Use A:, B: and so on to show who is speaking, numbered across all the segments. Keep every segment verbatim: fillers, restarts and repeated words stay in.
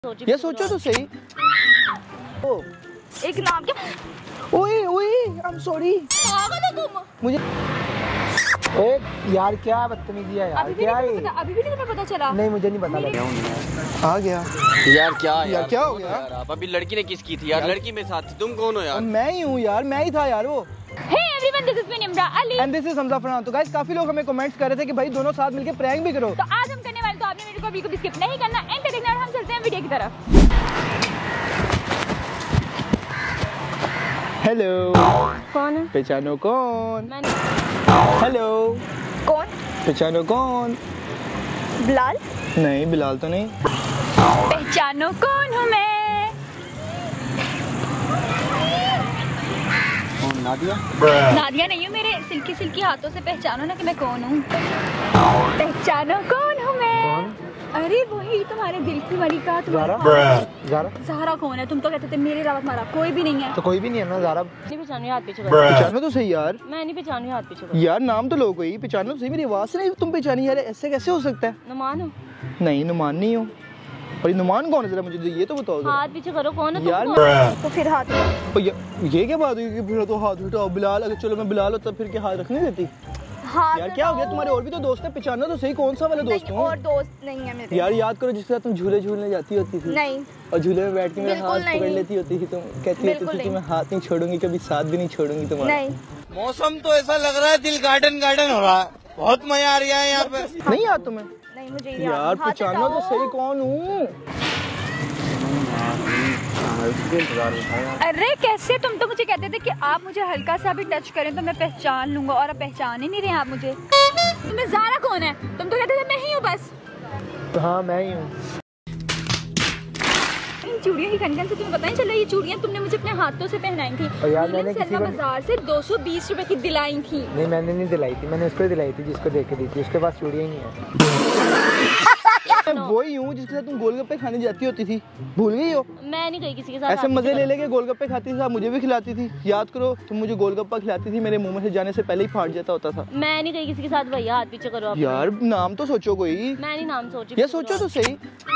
A: ये सोचो तो सही। ओ
B: एक नाम क्या?
A: ओए ओए आई एम सॉरी।
B: पागल हो तुम?
A: मुझे ए यार क्या बदतमीजी है यार। क्या है
B: अभी भी नहीं तुम्हें पता चला?
A: नहीं मुझे नहीं पता लगा। आ गया
C: यार क्या यार,
A: यार क्या हो गया
C: यार? आप अभी लड़की ने किस की थी यार? लड़की में साथ थी, तुम कौन हो यार?
A: मैं ही हूँ यार, मैं ही था यार वो।
B: Hey everyone, this is me Nimra Ali
A: and this is Hamza Farhan. तो गाइस काफी लोग हमें कमेंट्स कर रहे थे कि भाई दोनों साथ मिलके प्रैंक भी करो।
B: तो आज हम करने वाले, तो आपने वीडियो को बिल्कुल स्किप नहीं करना, एंड तक देखना। और हम चलते हैं वीडियो की तरफ।
A: हेलो
B: कौन है?
A: पहचानो कौन?
B: मैंने।
A: हेलो
B: कौन?
A: पहचानो कौन?
B: बिलाल?
A: नहीं बिलाल तो नहीं।
B: पहचानो कौन हूँ मैं?
C: नादिया?
B: नादिया नहीं हूँ, मेरे सिल्की सिल्की हाथों से पहचानो ना कि मैं कौन हूँ। पहचानो कौन हूँ मैं? कौन? अरे वही तुम्हारे दिल की वाली का तुम्हारा।
A: ज़ारा?
B: ज़ारा कौन है? तुम तो कहते थे मेरे अलावा तुम्हारा कोई भी नहीं है।
A: तो कोई भी नहीं है ना ज़ारा।
B: नहीं पहचानी, हाथ पीछे करो।
A: पहचानो तो सही यार।
B: मैं नहीं पहचानी, हाथ पीछे करो।
A: यार नाम तो लो कोई, पहचानो तो सही। मेरी आवाज़ से नहीं तुम पहचानी यार, ऐसे कैसे हो सकता है?
B: नुमान हो?
A: नहीं नुमान नहीं हो। और ये नुमान कौन है जरा मुझे ये तो बताओ।
B: हाथ पीछे करो, कौन है
A: यार?
B: तो फिर हाथ।
A: ये, ये क्या बात हुई कि फिर तो हाथ उठाओ? बिलाल, अगर चलो मैं बिलाल होता फिर क्या हाथ रखने देती?
B: हाथ
A: यार क्या हो गया? तुम्हारे और भी तो दोस्त हैं, पहचानो तो सही कौन सा वाला दोस्त हूँ?
B: और दोस्त नहीं है मेरे।
A: यार याद करो जिसके साथ तुम झूले झूलने जाती होती थी।
B: नहीं।
A: और झूले में बैठ के मेरा
B: बिल्कुल
A: हाथ पकड़ लेती होती थी, तुम कहती होती थी कि मैं हाथ नहीं छोड़ूंगी, कभी साथ भी नहीं छोड़ूंगी तुम्हारा।
B: नहीं।
C: मौसम तो ऐसा लग रहा है दिल गार्डन गार्डन हो रहा है, बहुत मजा आ रहा है यहाँ पे।
A: नहीं याद तुम्हें?
B: नहीं मुझे
A: यार पहचानो तो सही कौन हूँ?
B: अरे कैसे? तुम तो मुझे कहते थे कि आप मुझे हल्का सा भी टच करें तो मैं पहचान लूंगा, और अब पहचान ही नहीं रहे आप मुझे। तुम्हें ज़ारा कौन है? तुम तो कहते थे मैं ही हूँ बस।
A: हाँ मैं ही हूँ।
B: इन चूड़ियों की खनखन से तुम्हें पता नहीं चला, ये चूड़ियाँ तुमने मुझे अपने हाथों से पहनाई थी।
A: और यार मैंने किसी को
B: बाजार से दो सौ बीस रुपए की दिलाई थी।
A: नहीं मैंने नहीं दिलाई थी, मैंने उसको दिलाई थी जिसको देख के दी थी, उसके पास चूड़ियाँ ही है। मैं वही हूँ जिसके साथ तुम गोलगप्पे खाने जाती होती थी, भूल गई हो?
B: मैं नहीं गई किसी के साथ।
A: ऐसे मजे ले लेके गोलगप्पे खाती थी, आप मुझे भी खिलाती थी, याद करो। तुम मुझे गोलगप्पा खिलाती थी, मेरे मुंह में से जाने से पहले ही फाट जाता होता था।
B: मैं नहीं गई किसी के साथ भैया, हाथ पीछे करो आप।
A: यार नाम तो सोचो कोई।
B: मैं नहीं नाम सोची।
A: ये सोचो तो सही।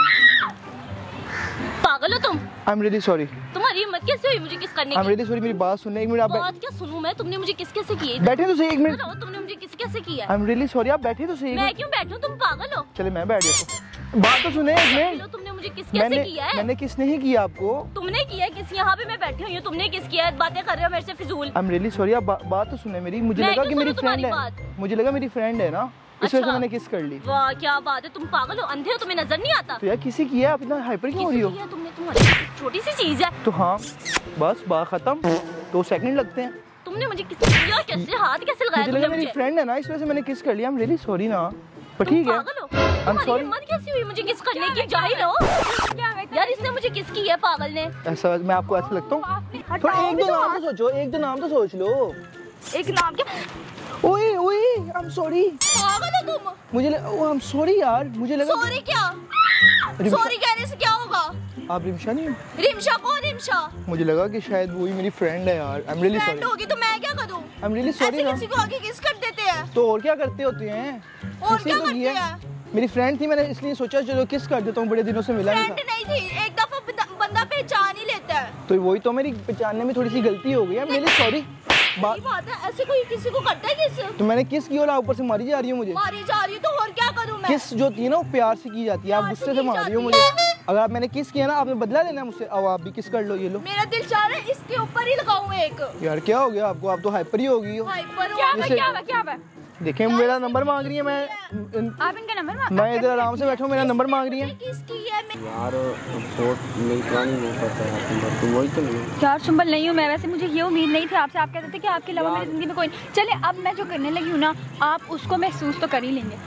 B: पागल हो तुम?
A: I am really sorry.
B: तुम्हारी हिम्मत कैसे हुई मुझे किस करने की?
A: आई एम रियली सॉरी, मेरी बात सुनने। एक मिनट आप
B: बात क्या सुनूं मैं? तुमने मुझे किस कैसे की?
A: बैठे तो सही एक मिनट।
B: तुमने मुझे किस कैसे किया?
A: आई एम रियली सॉरी, आप बैठे तो सही।
B: मैं क्यों बैठूं? तुम पागल हो?
A: चले मैं बैठ गया। बात तो सुने एक मिनट।
B: तुमने मुझे किस कैसे किया है?
A: मैंने किस नहीं किया आपको?
B: तुमने किया किस? यहाँ पे मैं बैठी हुई हूँ, तुमने किस किया? बातें कर रहे हो मेरे से फिजूल।
A: आई एम रियली सॉरी, आप बात तो सुने मेरी। मुझे लगा कि मेरी फ्रेंड है, मुझे लगा मेरी फ्रेंड है ना, इस वजह से मैंने किस कर ली।
B: वाह क्या बात है, तुम पागल हो? अंधे हो, तुम्हें नजर नहीं आता?
A: तो यार किसी की है, आप इतना हाइपर क्यों हो रही हो?
B: तुमने, तुम्हारी छोटी सी चीज है।
A: तो हाँ बस बात खत्म, दो सेकंड लगते हैं।
B: तुमने मुझे किस किया? कैसे हाथ कैसे लगाया?
A: मुझे लगा मेरी फ्रेंड है ना, इस वजह से मैंने किस कर लिया। आई एम रियली सॉरी ना, पर ठीक है।
B: I am sorry. हिम्मत कैसी हुई मुझे किस करने की? जाहिल हो यार, इसने मुझे किस की है पागल ने।
A: ऐसा मैं आपको ऐसा लगता हूँ? थोड़ा एक दो नाम तो सोचो, एक दो नाम तो सोच लो।
B: एक नाम क्या?
A: ओए ओए आई एम सॉरी।
B: पागल हो तुम? मुझे
A: आई एम सॉरी यार, मुझे लगा।
B: सॉरी क्या? सॉरी कहने से क्या होगा?
A: आप रिमशा नहीं हो?
B: रिमशा कौन? रिमशा?
A: मुझे लगा कि शायद वही मेरी फ्रेंड है यार। I am really sorry.
B: होगी तो मैं क्या करूं?
A: आई एम रियली सॉरी ना।
B: किसी को आगे किस कर देते हैं?
A: तो और क्या करते होते हैं?
B: और क्या करते हैं?
A: मेरी फ्रेंड थी, मैंने इसलिए सोचा चलो किस कर देता हूँ, बड़े दिनों से मिला नहीं था।
B: फ्रेंड नहीं थी, एक दफा बंदा पहचान ही लेता है।
A: तो वही तो, मेरी पहचानने में थोड़ी सी गलती हो गई है। मेरी सॉरी।
B: बात बात है, ऐसे कोई किसी को करता है किस?
A: तो मैंने किस की और आप ऊपर से मारी जा रही हो मुझे।
B: मारी जा रही है तो और क्या करूं मैं?
A: किस जो थी ना वो प्यार से की जाती है, आप गुस्से से मार रही हो मुझे। अगर आप मैंने किस किया ना, आपने बदला लेना मुझसे। अब आप भी किस कर लो, ये लो।
B: मेरा दिल चाह रहा है इसके ऊपर ही लगाऊं एक।
A: यार क्या हो गया आपको? आप तो हाइपर ही हो गई हो।
B: हाइपर हो? क्या क्या क्या क्या?
A: देखें मेरा नंबर मांग रही है। मैं
B: आप इनका नंबर मांग?
A: मैं इधर आराम से बैठा हूँ, मेरा नंबर मांग रही है।
B: किसकी है?
C: यार फोट मेरी पुरानी नहीं पता है, तुम वही तो नहीं?
B: यार सुंबल नहीं हूँ मैं, वैसे मुझे ये उम्मीद नहीं थी आपसे। आप कहते थे कि आपके अलावा मेरी जिंदगी में कोई नहीं। चले अब मैं जो करने लगी हूँ ना, आप उसको महसूस तो कर ही लेंगे।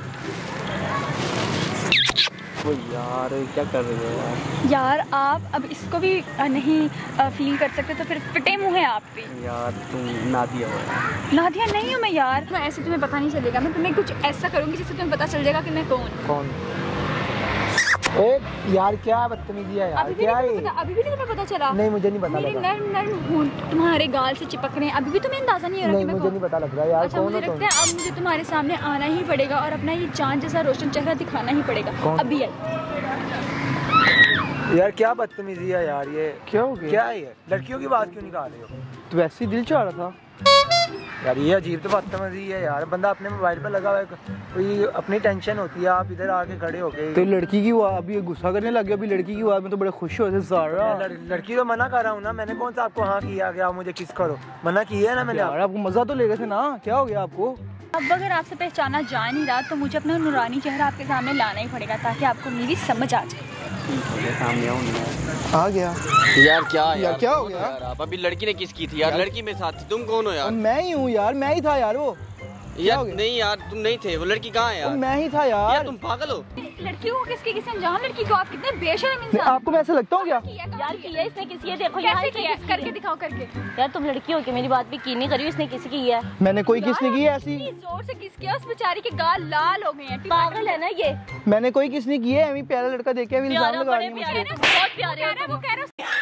C: वो यार क्या कर रहे हो यार?
B: यार आप अब इसको भी नहीं फील कर सकते तो फिर फिटे मुँह है आप भी।
C: यार तुम नादिया हो?
B: नादिया नहीं हूँ मैं यार। मैं ऐसे तुम्हें पता नहीं चलेगा, मैं तुम्हें कुछ ऐसा करूँगी जिससे तुम्हें पता चल जाएगा कि मैं कौन
A: कौन ए, यार क्या बदतमीजी है यार।
B: अभी
A: क्या
B: है? अभी भी नहीं तुम्हें पता चला?
A: नहीं मुझे नहीं पता लगा।
B: नर्म नर्म होंठ तुम्हारे गाल से चिपक रहे हैं, अभी भी तुम्हें अंदाजा नहीं हो रहा?
A: नहीं मुझे नहीं पता लग रहा यार।
B: अच्छा मुझे लगता है अब मुझे तुम्हारे सामने आना ही पड़ेगा और अपना ये चांद जैसा रोशन चेहरा दिखाना ही पड़ेगा। अभी आई
A: यार क्या बदतमीजी है यार ये। क्या हो गया? क्या है ये? लड़कियों की बात क्यों निकाल रहे हो? तो वैसे ही दिल चाह रहा था यार। ये अजीब तो बदतमीजी है यार। बंदा अपने मोबाइल पर लगा हुआ है, कोई अपनी टेंशन होती है, आप इधर आके खड़े हो गए। तो लड़की की हुआ अभी गुस्सा करने लग गया। अभी लड़की की हुआ में तो बड़े खुश हो ज़ारा। लड़, लड़की तो मना कर रहा हूँ ना, मैंने कौन सा आपको हाँ किया कि आप मुझे किस करो? मना किया है ना मैंने। यार आपको मजा तो ले गए थे ना, क्या हो गया आपको?
B: अब अगर आपसे पहचाना जा नहीं रहा तो मुझे अपना नूरानी चेहरा आपके सामने लाना ही पड़ेगा ताकि आपको मेरी समझ आ जाए।
A: आ गया
D: यार। क्या यार,
A: यार क्या हो गया
D: यार? आप अभी लड़की ने किस की थी यार? लड़की मेरे साथ थी, तुम कौन हो यार?
A: मैं ही हूँ यार, मैं ही था यार। वो
D: यार नहीं यार, तुम नहीं थे, वो लड़की कहाँ है यार?
A: मैं ही था यार।
D: यार तुम पागल हो?
B: लड़की को किसके किसी अनजान लड़की को आप कितने बेशर्म इंसान।
A: आपको मैं ऐसा लगता हूँ क्या?
E: यार किया इसने किसी है, देखो
B: कैसे किया? करके दिखाओ करके।
E: यार तुम लड़की हो के मेरी बात भी की नहीं करी, इसने किसी की है।
A: मैंने कोई किस नहीं की है ऐसी।
B: जोर से किस किया? उस बेचारी के गाल लाल हो गए हैं।
E: पागल है ना ये।
A: मैंने कोई किस नहीं की है। अभी प्यारा लड़का देख के अभी इल्जाम लगा रही है मुझे।
E: बहुत प्यारे हो तुम।
B: वो कह रहा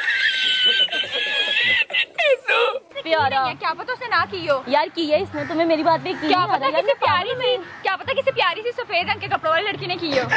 E: प्यारा
B: है, क्या पता उसने ना की हो।
E: यार की है इसने, तुम्हें मेरी बात भी की।
B: क्या पता किसी प्यारी सी क्या पता किसी प्यारी सी सफेद रंग के कपड़ों वाली लड़की ने की हो।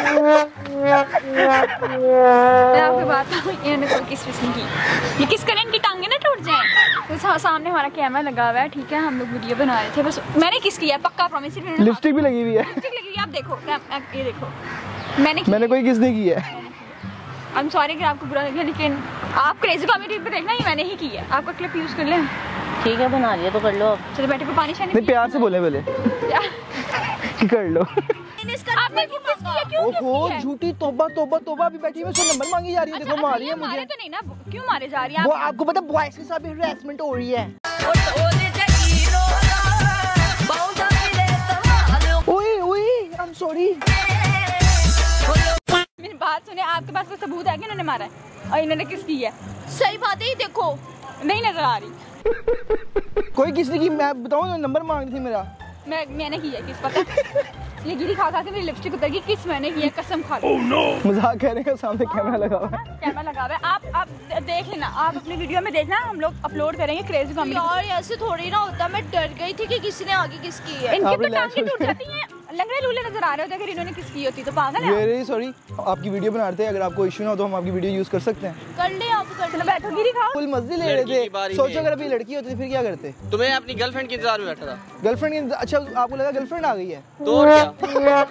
B: मैं आपको बात इन्होंने कोई किस किस नहीं की। ये किस करें, इनकी टांगे ना टूट जाएं। तो सा, सामने हमारा कैमरा लगा हुआ है, ठीक है, हम लोग वीडियो बना रहे थे। बस मैंने किस किया पक्का प्रॉमिस।
A: लिपस्टिक भी लगी हुई है।
B: लिपस्टिक लगी हुई है, आप देखो, ये देखो। मैंने
A: मैंने कोई किस नहीं की है।
B: आई एम सॉरी कि आपको बुरा लगे, लेकिन आप क्रेजी कॉमेडी पे देखना, ही मैंने ही की है। आपका क्लिप यूज कर लें।
E: ठीक है बना लिया तो कर लो।
B: चलो बैठे पे पानी शानी
A: नहीं प्यार से बोले पहले कर लो।
B: आपने किस किया? क्यों किस
A: ओहो
B: किया?
A: झूठी तौबा तौबा तौबा। अभी बैठी में उससे नंबर मांगी जा रही है। देखो मारी है मुझे।
B: मारे तो नहीं ना, क्यों मारे जा रही है?
A: वो आपको पता बॉयज के साथ भी हरासमेंट हो रही है। ओए ओए आई एम सॉरी।
B: मेरी बात सुने, आपके पास कोई सबूत है कि इन्होंने मारा है और इन्होंने किस की है? सही बात है, ही देखो नहीं नजर आ रही।
A: कोई किसने की? मैं बताऊं नंबर मांग रही थी मेरा।
B: मैं मैंने किया किस पता। ये गिरी खा खा के मेरी लिपस्टिक उतर गई। किस मैंने किया? कसम खा लो।
A: oh, no. मजाक करने का सामने कैमरा लगा हुआ है।
B: कैमरा लगा हुआ है। आप आप देख लेना, आप अपनी वीडियो में देखना, हम लोग अपलोड करेंगे क्रेजी कॉमेडी।
F: यार ऐसे थोड़ी ना होता, मैं डर गई थी कि किसी ने आगे किस की है।
B: इनकी तो टांगे टूट जाती हैं, लंगड़े लूले नजर आ रहे होते अगर इन्होंने किस की होती तो। पागल है।
A: Very sorry. आपकी वीडियो बनाते हैं, अगर आपको इशू ना हो तो हम आपकी वीडियो यूज कर सकते हैं।
F: कर ले आप, कर ले।
B: बैठो गिरी खाओ।
A: फुल मजे ले रहे थे। सोचो अगर अभी लड़की होती फिर क्या करते?
D: तुम्हें अपनी गर्लफ्रेंड के इंतजार में बैठा था।
A: गर्लफ्रेंड? अच्छा आपको लगा गर्लफ्रेंड आ गई है
D: तो और क्या?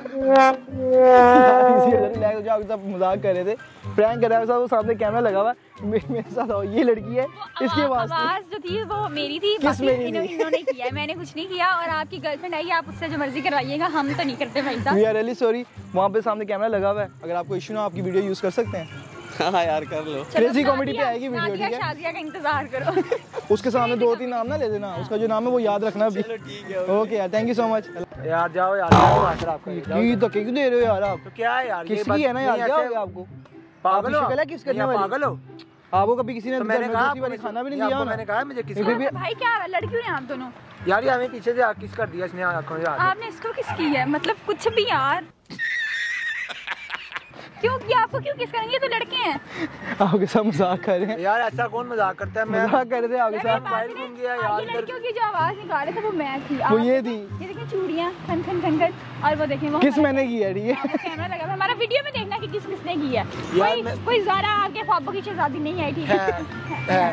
A: मजाक कर रहे थे, प्रैंक कर रहा है। वो सामने कैमरा लगा हुआ मेरे साथ। ये लड़की है, इसकी
B: आवाज जो थी वो मेरी थी।
A: किस मेरी
B: इन्हों, इन्होंने किया है, मैंने कुछ नहीं किया। और आपकी गर्लफ्रेंड आई, आप उससे जो मर्जी करवाइएगा, हम तो नहीं करते भाई साहब।
A: We are really sorry. वहाँ पे सामने कैमरा लगा हुआ है, अगर आपको इशू ना आपकी वीडियो यूज कर सकते हैं।
D: हाँ यार कर लो।
A: क्रेजी कॉमेडी पे आएगी वीडियो, ठीक है?
B: शादिया का इंतजार करो।
A: उसके सामने दो तीन नाम ना ले देना, उसका जो नाम है वो याद रखना अभी। ओके यार, थैंक यू सो मच। यार जाओ यार, की धक्के क्यों दे रहे हो यार आप? तो क्या है यार, किसकी है ना यार, क्या हो गया आपको? पागल हो? किस करने वाली? पागल हो आपको? कभी किसी ने मैंने कहा खाना भी नहीं दिया? मैंने कहा मुझे किसी ने।
B: भाई क्या लड़कियों ने आप दोनों
A: यार, ये हमें पीछे से किस कर दिया इसने आंखों से।
B: आपने इसको किस की है? मतलब कुछ भी यार। क्यों किया? आपको क्यों किस करेंगे? तो लड़के हैं।
A: आपके साथ मजाक कर रहे हैं यार। ऐसा कौन मजाक करता है? मैं मजाक कर रहे थे आपके साथ।
B: मोबाइल घूम गया यार। लड़कियों की जो आवाज निकाल रहे थे वो मैं थी।
A: वो ये थी।
B: ये देखिए चूड़ियां खन खन खन खन। और वो देखें वो
A: किस मैंने की है? ठीक है,
B: कैमरा लगा हुआ। हमारा वीडियो में देखना कि किस किसने की है। कोई कोई ज़ारा आपके ख्वाबों की शहजादी नहीं आई, ठीक है?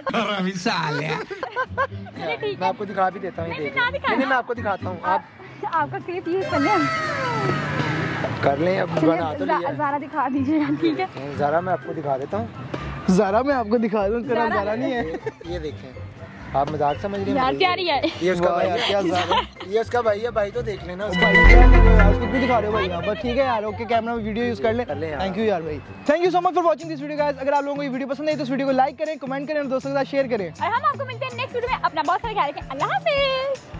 A: मैं आपको दिखा भी देता हूँ। नहीं मैं आपको दिखाता हूँ। आप
B: आपका क्लिप यूज कर लें,
A: कर लें। अब बना तो लिया।
B: ज़ारा दिखा दीजिए, ठीक है?
A: ज़ारा मैं आपको दिखा देता हूँ। ज़ारा मैं आपको दिखा दूँ, तेरा ज़ारा नहीं है। ये देखें, आप मजाक समझ रहे हैं
B: यार? प्यारी है
A: ये उसका भाई है। क्या ज़ारा? ये उसका भाई है। भाई तो देख लेना उसका। उसको क्यों दिखा रहे हो भाई यहाँ पर? ठीक है यार, ओके, कैमरा में वीडियो यूज कर ले। थैंक यू यार भाई, thank you so much for watching this video guys. अगर आप लोगों को ये वीडियो पसंद आई तो इस वीडियो को लाइक करें, कमेंट करें और दोस्तों के साथ शेयर करें।
B: और हम आपको मिलते हैं नेक्स्ट वीडियो में। अपना बहुत सारा ख्याल रखें। अल्लाह हाफिज़।